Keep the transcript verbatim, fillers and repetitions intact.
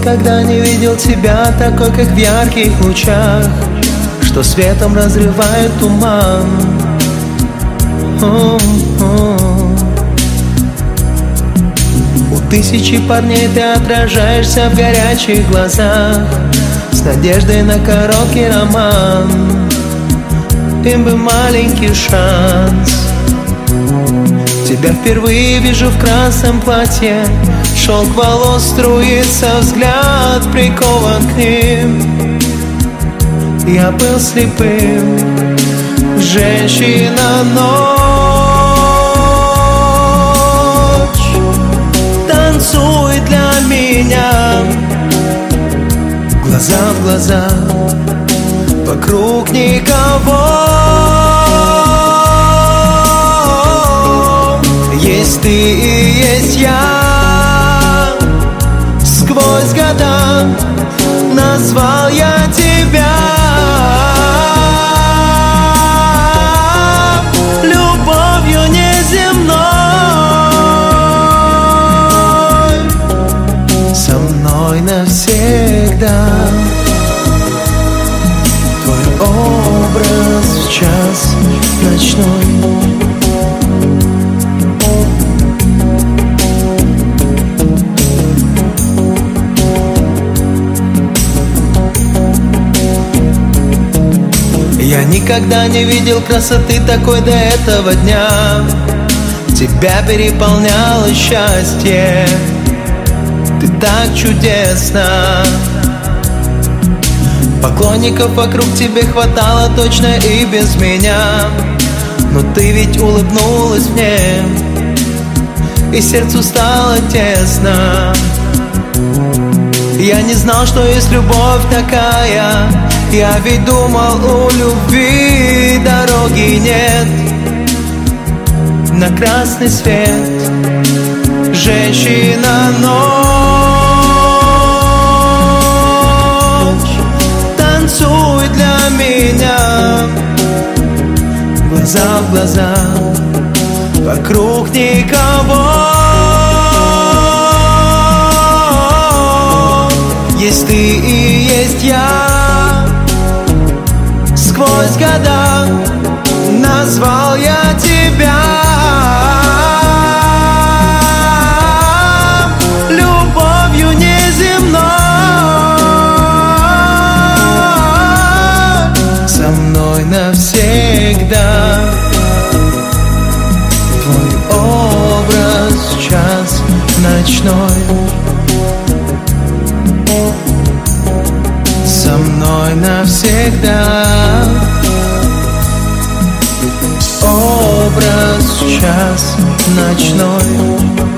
никогда не видел тебя такой, как в ярких лучах, что светом разрывает туман. О-о-о. У тысячи парней ты отражаешься в горячих глазах, с надеждой на короткий роман. Им бы маленький шанс. Тебя впервые вижу в красном платье, шелк волос струится, взгляд прикован к ним. Я был слепым, женщина, ночь, танцуй для меня, глаза в глаза, вокруг никого. Есть ты и есть я, сквозь года назвал я тебя. Любовью неземной, со мной навсегда. Твой образ в час ночной. Я никогда не видел красоты такой до этого дня. Тебя переполняло счастье, ты так чудесна. Поклонников вокруг тебе хватало точно и без меня, но ты ведь улыбнулась мне, и сердцу стало тесно. Я не знал, что есть любовь такая. Я ведь думал, у любви дороги нет. На красный свет, женщина, ночь, танцуй для меня, глаза в глаза, вокруг никого. Есть ты и есть я, сквозь года назвал я тебя. Любовью неземной, со мной навсегда. Твой образ в час ночной, со мной навсегда. Образ в час ночной.